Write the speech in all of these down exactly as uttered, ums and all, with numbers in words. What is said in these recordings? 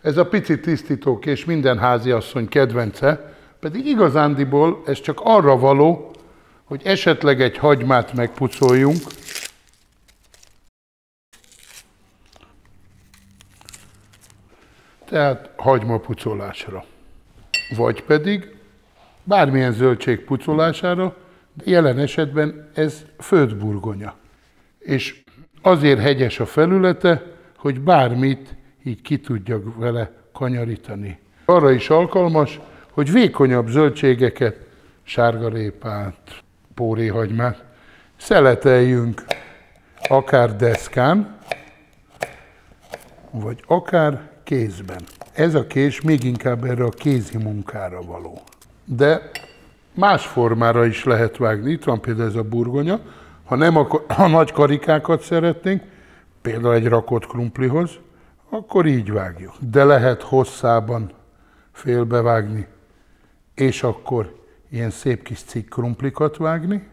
Ez a pici tisztítókés minden háziasszony kedvence, pedig igazándiból ez csak arra való, hogy esetleg egy hagymát megpucoljunk, tehát hagyma pucolásra. Vagy pedig bármilyen zöldség pucolására, de jelen esetben ez földburgonya. És azért hegyes a felülete, hogy bármit így ki tudjak vele kanyarítani. Arra is alkalmas, hogy vékonyabb zöldségeket, sárgarépát, póréhagymát szeleteljünk akár deszkán, vagy akár kézben. Ez a kés még inkább erre a kézi munkára való. De más formára is lehet vágni. Itt van például ez a burgonya. Ha nem a, a nagy karikákat szeretnénk, például egy rakott krumplihoz, akkor így vágjuk. De lehet hosszában félbevágni, és akkor ilyen szép kis cikk krumplikat vágni.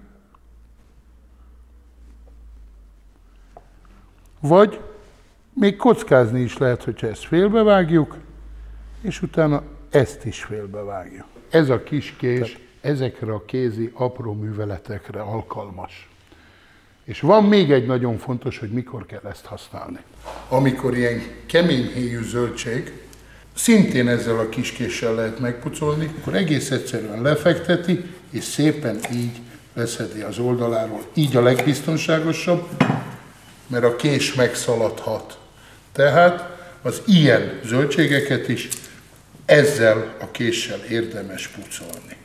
Vagy még kockázni is lehet, hogyha ezt félbevágjuk, és utána ezt is félbevágjuk. Ez a kis kés ezekre a kézi apró műveletekre alkalmas. És van még egy nagyon fontos, hogy mikor kell ezt használni. Amikor ilyen kemény héjú zöldség, szintén ezzel a kis késsel lehet megpucolni, akkor egész egyszerűen lefekteti, és szépen így leszedi az oldaláról. Így a legbiztonságosabb, mert a kés megszaladhat. Tehát az ilyen zöldségeket is ezzel a késsel érdemes pucolni.